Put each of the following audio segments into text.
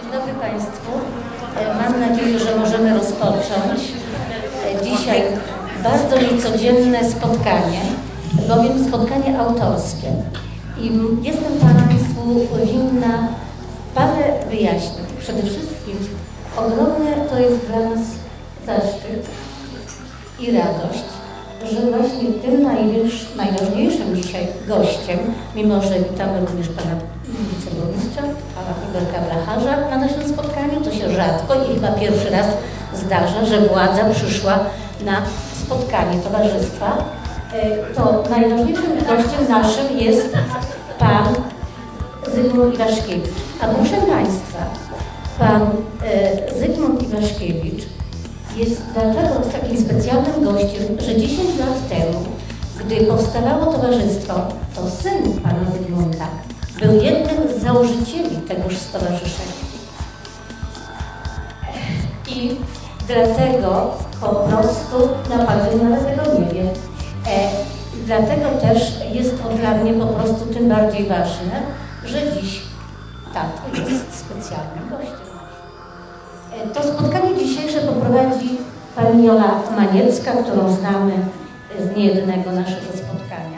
Dzień dobry Państwu. Mam nadzieję, że możemy rozpocząć dzisiaj bardzo niecodzienne spotkanie, bowiem spotkanie autorskie. I jestem Państwu winna parę wyjaśnień. Przede wszystkim ogromne to jest dla nas zaszczyt i radość, że właśnie tym najważniejszym dzisiaj gościem, mimo że witamy również Pana wiceburmistrza, Pana Huberta Blacharza na naszym spotkaniu, to się rzadko i chyba pierwszy raz zdarza, że władza przyszła na spotkanie towarzystwa, to najważniejszym gościem naszym jest Pan Zygmunt Iwaszkiewicz. A proszę Państwa, Pan Zygmunt Iwaszkiewicz jest dlatego takim specjalnym gościem, że 10 lat temu, gdy powstawało towarzystwo, to syn Pana Zygmunta był jednym z założycieli tegoż stowarzyszenia. I dlatego po prostu napadł, nawet tego nie wiem. Dlatego też jest to dla mnie po prostu tym bardziej ważne, że dziś tato jest specjalnym gościem. To spotkanie dzisiejsze poprowadzi pani Jola Maniecka, którą znamy z niejednego naszego spotkania.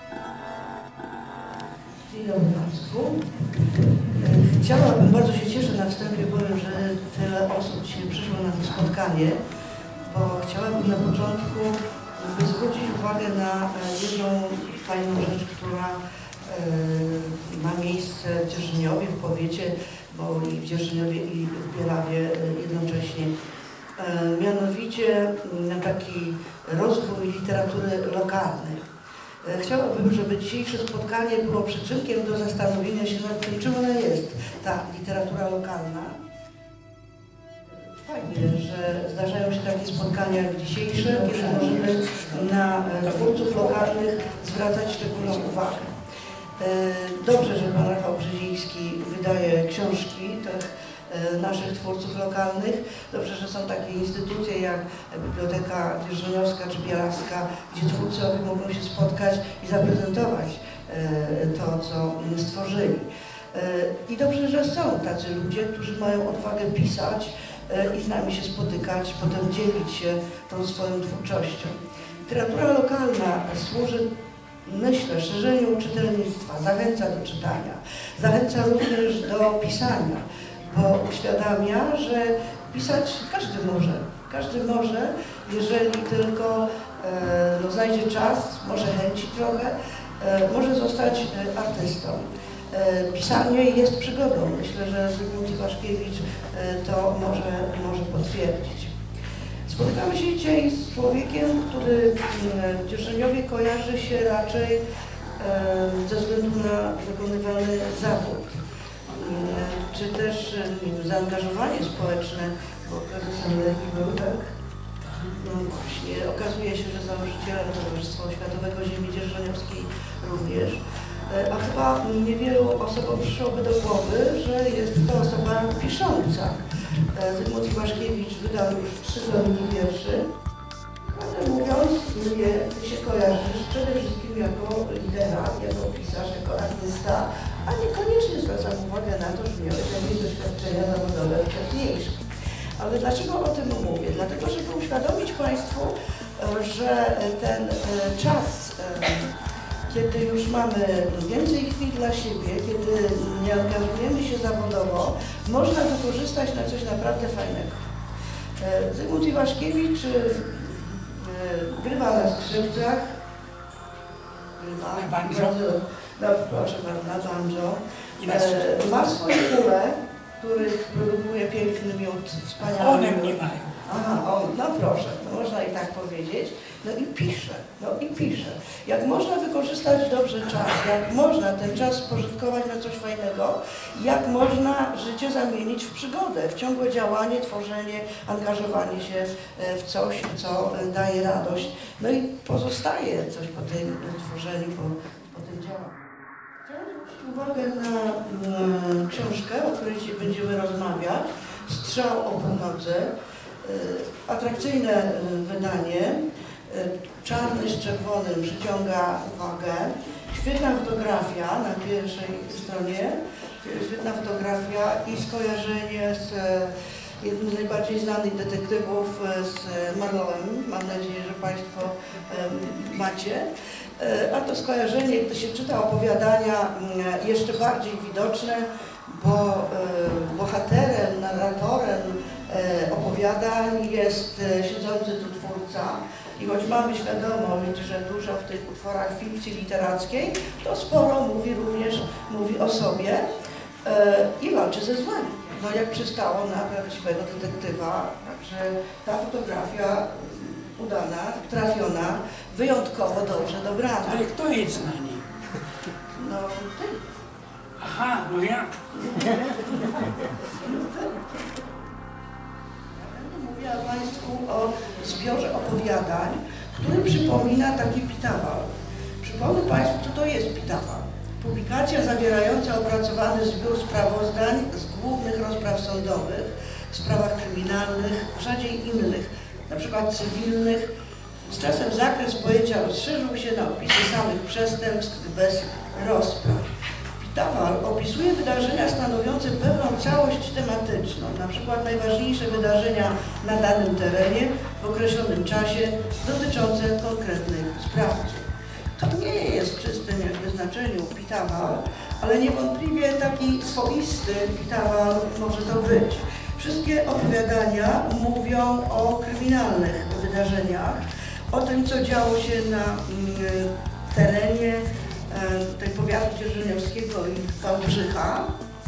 Dzień dobry Państwu. Chciałabym, bardzo się cieszę na wstępie, powiem, że tyle osób dzisiaj przyszło na to spotkanie, bo chciałabym na początku zwrócić uwagę na jedną fajną rzecz, która ma miejsce w Dzierżyniowie, w powiecie, bo i w Dzierżyniowie, i w Bielawie jednocześnie. Mianowicie na taki rozwój literatury lokalnej. Chciałabym, żeby dzisiejsze spotkanie było przyczynkiem do zastanowienia się nad tym, czym ona jest, ta literatura lokalna. Fajnie, że zdarzają się takie spotkania jak dzisiejsze, kiedy możemy na twórców lokalnych zwracać szczególną uwagę. Dobrze, że Pan Rafał Brzeziński wydaje książki tych naszych twórców lokalnych. Dobrze, że są takie instytucje jak Biblioteka Dzierżoniowska czy Bielarska, gdzie twórcy mogą się spotkać i zaprezentować to, co stworzyli. I dobrze, że są tacy ludzie, którzy mają odwagę pisać i z nami się spotykać, potem dzielić się tą swoją twórczością. Literatura lokalna służy, myślę, szerzeniu czytelnictwa, zachęca do czytania, zachęca również do pisania, bo uświadamia, że pisać każdy może, jeżeli tylko znajdzie czas, może chęci trochę, może zostać artystą. Pisanie jest przygodą. Myślę, że Zygmunt Iwaszkiewicz to może potwierdzić. Spotykamy się dzisiaj z człowiekiem, który w Dzierżyniowie kojarzy się raczej ze względu na wykonywany zawód, czy też zaangażowanie społeczne, bo prezesem Legii był, tak? No właśnie, okazuje się, że założycielem Towarzystwa Oświatowego Ziemi Dzierżoniowskiej również. A chyba niewielu osobom przyszłoby do głowy, że jest to osoba pisząca. Zygmunt Iwaszkiewicz wydał już 3 tomiki wierszy. Prawdę mówiąc, ty się kojarzysz przede wszystkim jako literat, jako pisarz, jako artysta, a niekoniecznie zwracam uwagę na to, że miałeś jakieś doświadczenia zawodowe wcześniejsze. Ale dlaczego o tym mówię? Dlatego, żeby uświadomić Państwu, że ten czas, kiedy już mamy więcej chwil dla siebie, kiedy nie angażujemy się zawodowo, można wykorzystać na coś naprawdę fajnego. Zygmunt Iwaszkiewicz grywa na skrzypcach, na banjo. No, proszę bardzo, na banjo. Ma swoje ule, których produkuje piękny miód, wspaniały. One mnie mają. Aha, no proszę, no można i tak powiedzieć. No i pisze. Jak można wykorzystać dobrze czas, jak można ten czas spożytkować na coś fajnego, jak można życie zamienić w przygodę, w ciągłe działanie, tworzenie, angażowanie się w coś, co daje radość. No i pozostaje coś po tym tworzeniu, po tym działaniu. Chciałam zwrócić uwagę na książkę, o której dzisiaj będziemy rozmawiać, Strzał o północy. Atrakcyjne wydanie, czarny z czerwonym przyciąga uwagę, świetna fotografia na pierwszej stronie, świetna fotografia i skojarzenie z jednym z najbardziej znanych detektywów, z Marlowem. Mam nadzieję, że Państwo macie. A to skojarzenie, gdy się czyta opowiadania, jeszcze bardziej widoczne, bo bohaterem, narratorem opowiadań jest siedzący tu twórca. I choć mamy świadomość, że dużo w tych utworach fikcji literackiej, to sporo mówi o sobie i walczy ze złem. No jak przystało na prawdziwego detektywa, także ta fotografia udana, trafiona, wyjątkowo dobrze dobrana. Ale kto jest na niej? No ty. Aha, no ja. Mówiła Państwu o zbiorze opowiadań, który przypomina taki pitawal. Przypomnę Państwu, co to jest pitawal. Publikacja zawierająca opracowany zbiór sprawozdań z głównych rozpraw sądowych w sprawach kryminalnych, rzadziej innych, na przykład cywilnych. Z czasem zakres pojęcia rozszerzył się na opisy samych przestępstw bez rozpraw. Pitawal opisuje wydarzenia stanowiące pewną całość tematyczną, na przykład najważniejsze wydarzenia na danym terenie w określonym czasie dotyczące konkretnych sprawców. To nie jest w czystym znaczeniu pitawal, ale niewątpliwie taki swoisty pitawal może to być. Wszystkie opowiadania mówią o kryminalnych wydarzeniach, o tym, co działo się na terenie tej powiatu dzierżoniowskiego i Wałbrzycha,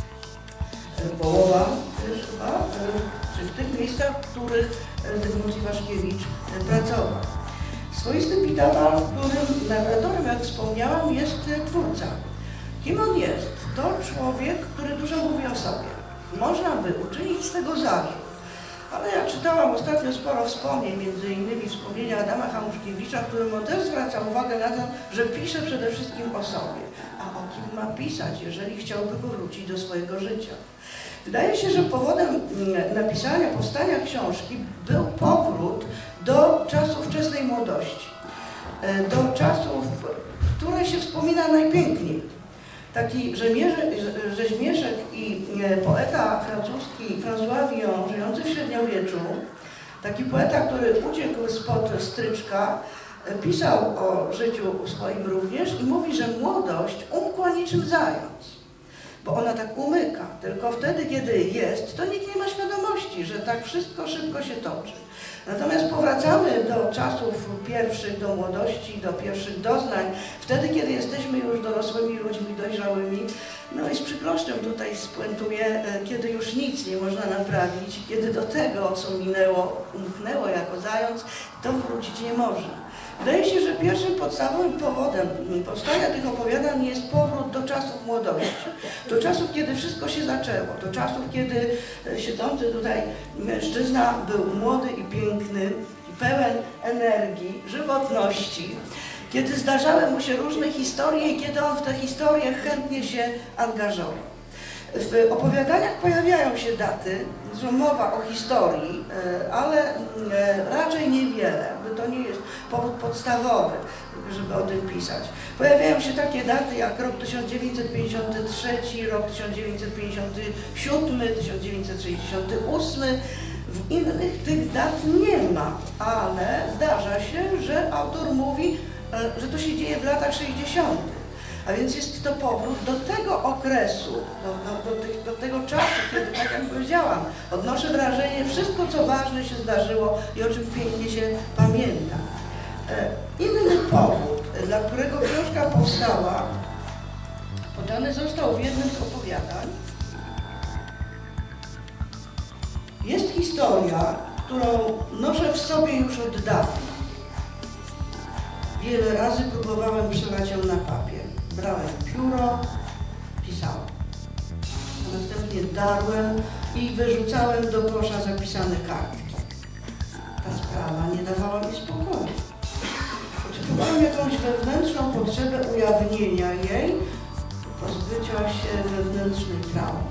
Wołowa też chyba, czy w tych miejscach, w których Zygmunt Iwaszkiewicz pracował. Swoisty pitawal, w którym narratorem, jak wspomniałam, jest twórca. Kim on jest? To człowiek, który dużo mówi o sobie. Można by uczynić z tego zarzut. Ale ja czytałam ostatnio sporo wspomnień, między innymi wspomnienia Adama Hamuszkiewicza, w którym on też zwraca uwagę na to, że pisze przede wszystkim o sobie. A o kim ma pisać, jeżeli chciałby powrócić do swojego życia? Wydaje się, że powodem napisania, powstania książki był powrót do czasów wczesnej młodości. Do czasów, które się wspomina najpiękniej. Taki rzeźmieszek i poeta francuski François Villon, żyjący w średniowieczu, taki poeta, który uciekł spod stryczka, pisał o życiu swoim również i mówi, że młodość umkła niczym zając, bo ona tak umyka. Tylko wtedy, kiedy jest, to nikt nie ma świadomości, że tak wszystko szybko się toczy. Natomiast powracamy do czasów pierwszych, do młodości, do pierwszych doznań, wtedy, kiedy jesteśmy już dorosłymi ludźmi, dojrzałymi. No i z przykrością tutaj spuentuję, kiedy już nic nie można naprawić, kiedy do tego, co minęło, umknęło jako zając, to wrócić nie można. Wydaje się, że pierwszym podstawowym powodem powstania tych opowiadań jest powrót do czasów młodości, do czasów, kiedy wszystko się zaczęło, do czasów, kiedy siedzący tutaj mężczyzna był młody i piękny, i pełen energii, żywotności, kiedy zdarzały mu się różne historie i kiedy on w te historie chętnie się angażował. W opowiadaniach pojawiają się daty, że mowa o historii, ale raczej niewiele, bo to nie jest powód podstawowy, żeby o tym pisać. Pojawiają się takie daty jak rok 1953, rok 1957, 1968. W innych tych dat nie ma, ale zdarza się, że autor mówi, że to się dzieje w latach 60. A więc jest to powrót do tego okresu, do tego czasu, kiedy, tak jak powiedziałam, odnoszę wrażenie, wszystko co ważne się zdarzyło i o czym pięknie się pamięta. Inny powód, dla którego książka powstała, podany został w jednym z opowiadań. Jest historia, którą noszę w sobie już od dawna. Wiele razy próbowałem przelać ją na papier. Brałem pióro, pisałem. A następnie darłem i wyrzucałem do kosza zapisane kartki. Ta sprawa nie dawała mi spokoju. Odczuwałem jakąś wewnętrzną potrzebę ujawnienia jej, pozbycia się wewnętrznej traumy.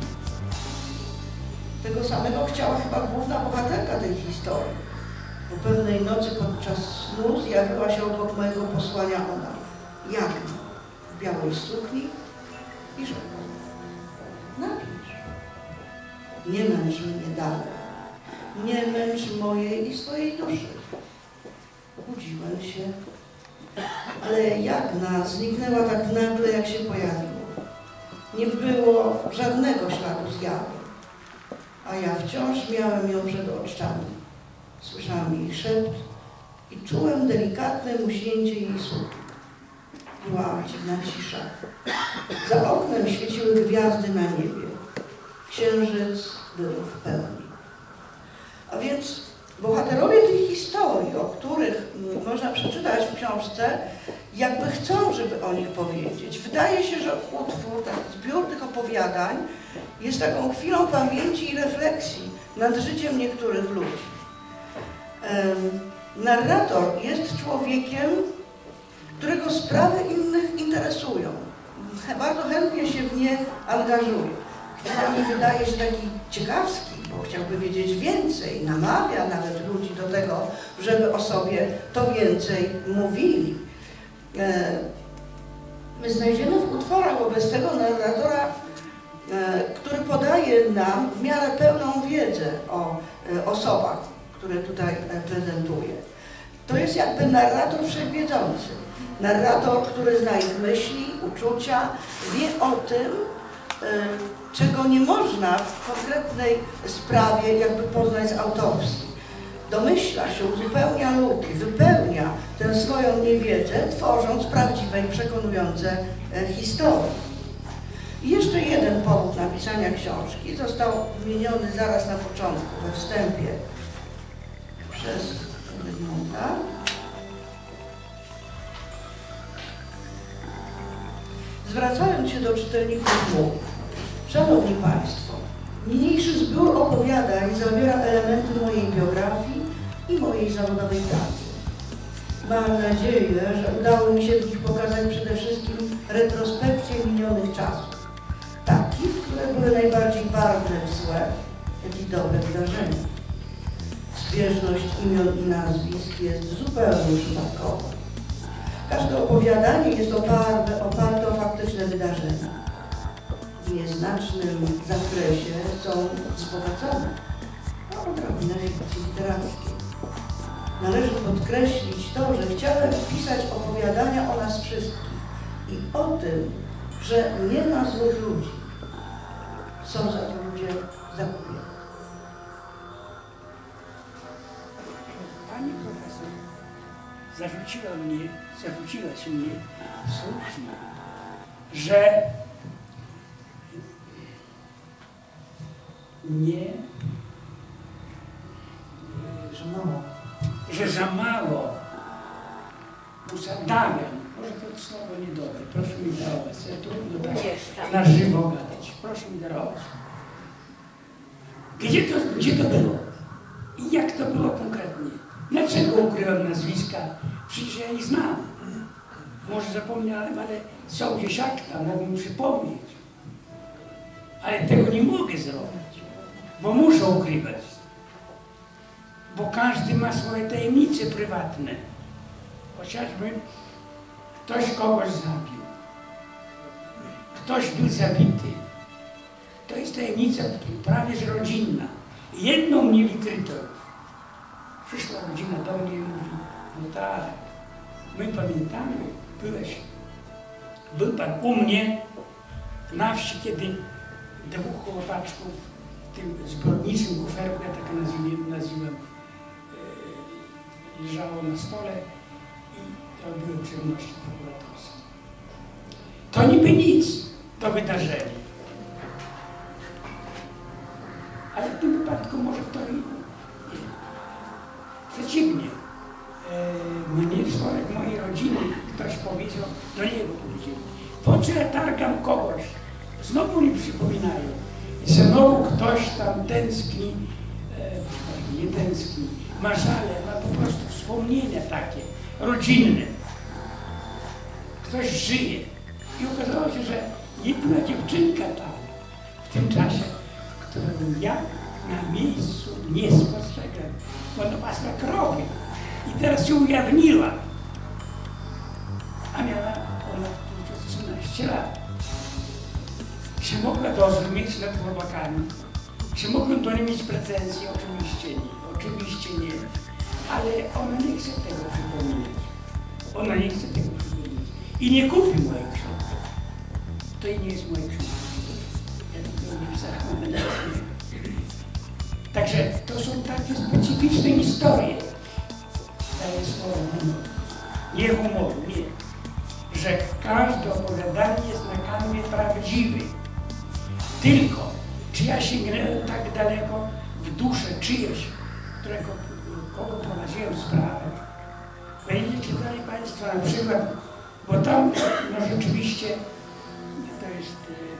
Tego samego chciała chyba główna bohaterka tej historii. Po pewnej nocy podczas snu zjawiła się obok mojego posłania ona, Jagna, w białej sukni i rzekła: napisz. Nie męcz mnie dalej. Nie męcz mojej i swojej duszy. Budziłem się, ale jagna zniknęła tak nagle, jak się pojawiła. Nie było żadnego śladu zjawy, a ja wciąż miałem ją przed oczami. Słyszałam jej szept i czułem delikatne muśnięcie jej słów. Była dziwna cisza. Za oknem świeciły gwiazdy na niebie. Księżyc był w pełni. A więc bohaterowie tych historii, o których można przeczytać w książce, jakby chcą, żeby o nich powiedzieć. Wydaje się, że utwór, taki zbiór tych opowiadań jest taką chwilą pamięci i refleksji nad życiem niektórych ludzi. Narrator jest człowiekiem, którego sprawy innych interesują. Bardzo chętnie się w nie angażuje. Chwilami wydaje się taki ciekawski, bo chciałby wiedzieć więcej, namawia nawet ludzi do tego, żeby o sobie to więcej mówili. My znajdziemy w utworach wobec tego narratora, który podaje nam w miarę pełną wiedzę o osobach, które tutaj prezentuje. To jest jakby narrator wszechwiedzący. Narrator, który zna ich myśli, uczucia, wie o tym, czego nie można w konkretnej sprawie jakby poznać z autopsji. Domyśla się, uzupełnia luki, wypełnia tę swoją niewiedzę, tworząc prawdziwe i przekonujące historie. I jeszcze jeden powód napisania książki został wymieniony zaraz na początku, we wstępie, przez Zygmunta. Zwracając się do czytelników mówi: Szanowni Państwo, niniejszy zbiór opowiadań zawiera elementy mojej biografii i mojej zawodowej pracy. Mam nadzieję, że udało mi się w nich pokazać przede wszystkim retrospekcję minionych czasów, takich, które były najbardziej barwne w złe, jak i dobre wydarzenia. Zbieżność imion i nazwisk jest zupełnie przypadkowa. Każde opowiadanie jest oparte o faktyczne wydarzenia. W nieznacznym zakresie są wzbogacone o odrobinę fikcji literackiej. Należy podkreślić to, że chciałem pisać opowiadania o nas wszystkich i o tym, że nie ma złych ludzi. Są za to ludzie zagubieni. Pani profesor zarzuciłaś mnie słusznie, że że za mało uzadawiam. Może to słowo niedobre, proszę mi darować. Ja trudno tak na żywo gadać. Proszę mi darować. Gdzie to było? I jak to było konkretnie? Dlaczego ukryłem nazwiska? Przecież ja ich znam. Może zapomniałem, ale są gdzieś akta, mogą mi przypomnieć. Ale tego nie mogę zrobić, bo muszę ukrywać. Bo każdy ma swoje tajemnice prywatne. Chociażby ktoś kogoś zabił. Ktoś był zabity. To jest tajemnica prawie że rodzinna. Jedną mnie wykryto. Przyszła rodzina do mnie i mówi: no tak, my pamiętamy, był pan u mnie na wsi, kiedy dwóch chłopaczków w tym zbrodniczym kuferku, ja tak nazywam, leżało na stole i robiły czynności prokuratorskie. To niby nic, to wydarzenie. Ale w tym wypadku może to i przeciwnie. Mnie członek mojej rodziny, ktoś powiedział, do niego powiedział: po co ja targam kogoś? Znowu mi przypominają. I znowu ktoś tam tęskni, nie tęskni, ma żale, ma po prostu wspomnienia takie, rodzinne. Ktoś żyje. I okazało się, że jedna dziewczynka tam, w tym czasie, którą ja na miejscu nie spostrzegłem, bo ona pasła krowy. I teraz się ujawniła. A miała ona 13 lat. Czy mogła dozór mieć nad chłopakami? Czy mogłem do niej mieć pretensje? Oczywiście nie. Oczywiście nie. Ale ona nie chce tego przypominać. Ona nie chce tego przypominać. I nie kupi mojej książki. To i nie jest moja książka. Ja tego nie pisałem. Także to są takie specyficzne historie. To jest humor. Nie humoru, nie. Że każde opowiadanie jest na kanwie prawdziwy. Tylko, czy ja sięgnęłem tak daleko w duszę czyjeś, kogo prowadziłem sprawę. Będziecie czytali Państwo na przykład, bo tam no rzeczywiście to jest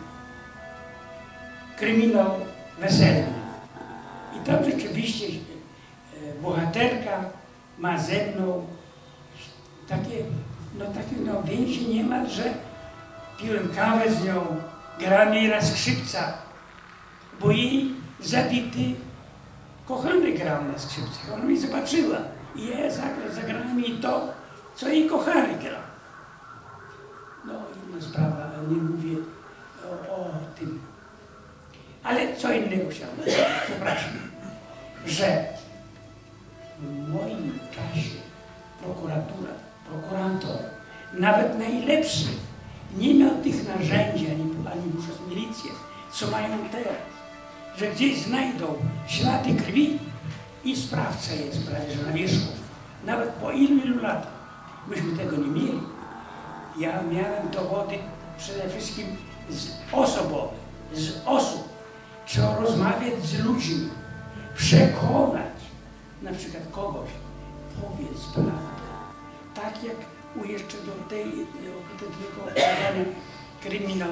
kryminał weselny. I tam rzeczywiście bohaterka ma ze mną takie więzi niemal, że piłem kawę z nią, grałem jej na skrzypcach, bo jej zabity kochany grał na skrzypcach. Ona mi zobaczyła i ja zagrałem jej to, co jej kochany grał. No inna sprawa, nie mówię o tym. Ale co innego chciałem powiedzieć, przepraszam, że w moim czasie prokurator, nawet najlepszy, nie miał tych narzędzi, ani przez milicję, co mają teraz, że gdzieś znajdą ślady krwi i sprawca jest prawie że na wierzchu. Nawet po ilu latach myśmy tego nie mieli. Ja miałem dowody przede wszystkim osobowe, z osób. Trzeba rozmawiać z ludźmi, przekonać na przykład kogoś, powiedz prawdę. Tak jak jeszcze do tego opowiadania kryminał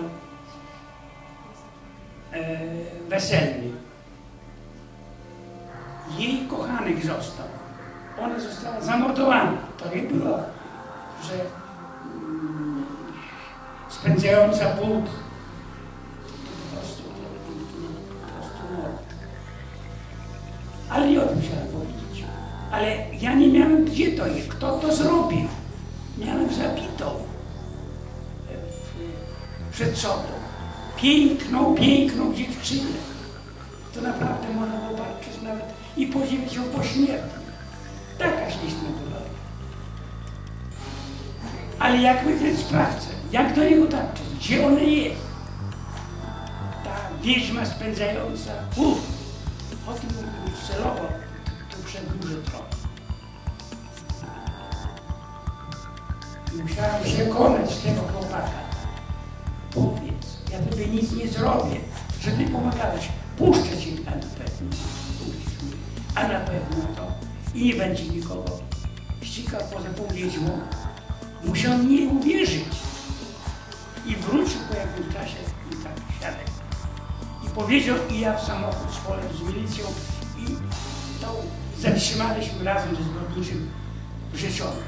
weselny. Jej kochanek został. Ona została zamordowana. To nie było, że spędzająca płód. To po prostu mord. Ale nie o tym chciałem powiedzieć. Ale ja nie miałem gdzie to jest, kto to zrobił. Miałem zabitą przed sobą. Piękną dziewczynę. To naprawdę można było patrzeć nawet i podziwiać ją pośmiertnie. Taka śliczna była. Ale jak wykryć sprawcę? Jak do niego dotrzeć? Gdzie ona jest? Ta wiedźma spędzająca o tym mógłbym być celowo, to przedłużę trochę. Musiałem przekonać tego chłopaka. Powiedz, ja tobie nic nie zrobię, że ty pomagałeś. Puszczę cię, a na pewno. A na pewno to. I nie będzie nikogo ścigał poza tą wiedźmą. Musiał mnie uwierzyć. I wrócił po jakimś czasie i tak świadek. I powiedział, i ja w samochód szkolem z milicją i to zatrzymaliśmy razem ze zbrodniczym Rzeszowem.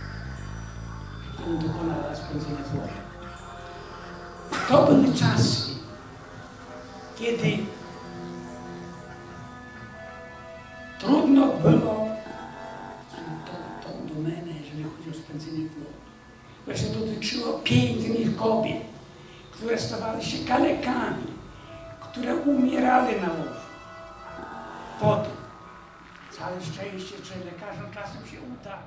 On dokonała spędzenia złoża. To były czasy, kiedy trudno było tą domenę, jeżeli chodzi o spędzenie złoża. Właśnie dotyczyło pięknych kobiet, które stawały się kalekami, które umierały na łożu. Potem, całe szczęście, że lekarzom czasem się uda.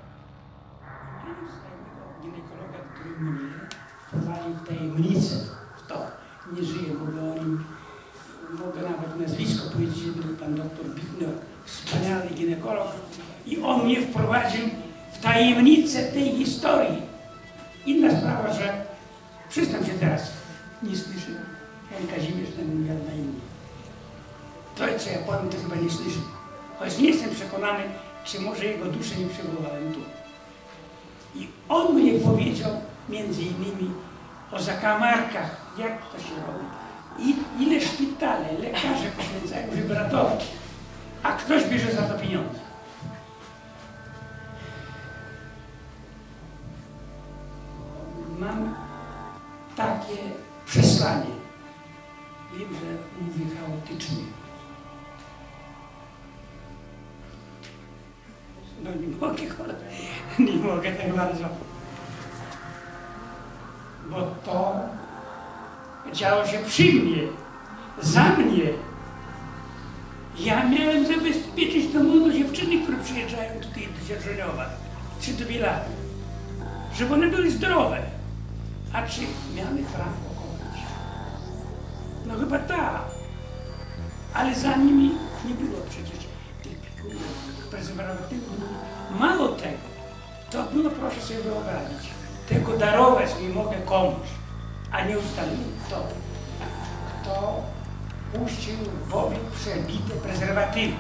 Ginekologa, który mnie wprowadził w tajemnicę w to. Nie żyje, mogę nawet nazwisko powiedzieć, że był pan doktor Bichner, wspaniały ginekolog i on mnie wprowadził w tajemnicę tej historii. Inna sprawa, że przyznam się teraz, nie słyszę. Pan Kazimierz ten miał na imię. To, co ja powiem, to chyba nie słyszę. Choć nie jestem przekonany, czy może jego duszę nie przywołałem tu. I on mnie powiedział między innymi o zakamarkach, jak to się robi. Ile szpitale, lekarze poświęcają, żeby ratować, a ktoś bierze za to pieniądze. Mam takie przesłanie. Wiem, że mówię chaotycznie. No nie mogę tak bardzo. Bo to Działo się przy mnie, za mnie. Ja miałem zabezpieczyć te młode dziewczyny, które przyjeżdżają tutaj do Dzierżoniowa, czy do Bielawy, żeby one były zdrowe. A czy miały prawo kochać? No chyba tak. Ale za nimi nie było przecież tych prezerwatywów. Mało tego, to było, proszę sobie wyobrazić, tego darować nie mogę komuś, a nie ustaliłem kto puścił w obieg przebite prezerwatywy.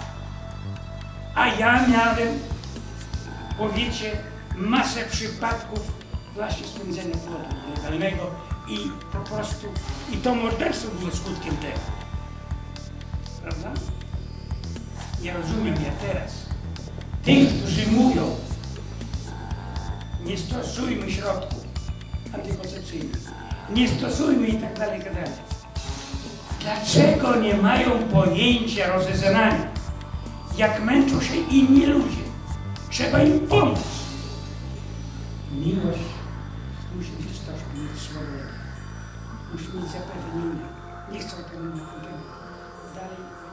A ja miałem, powiecie, masę przypadków właśnie spędzenia płodu legalnego i po prostu, i to morderstwo było skutkiem tego. Prawda? Nie rozumiem ja teraz tych, którzy mówią, nie stosujmy środków antykoncepcyjnych, nie stosujmy i tak dalej, Dlaczego nie mają pojęcia rozeznania, jak męczą się inni ludzie? Trzeba im pomóc. Miłość musi być też mieć swobodę. Musi mieć zapewnienie. Nie chcę o tym mówić dalej.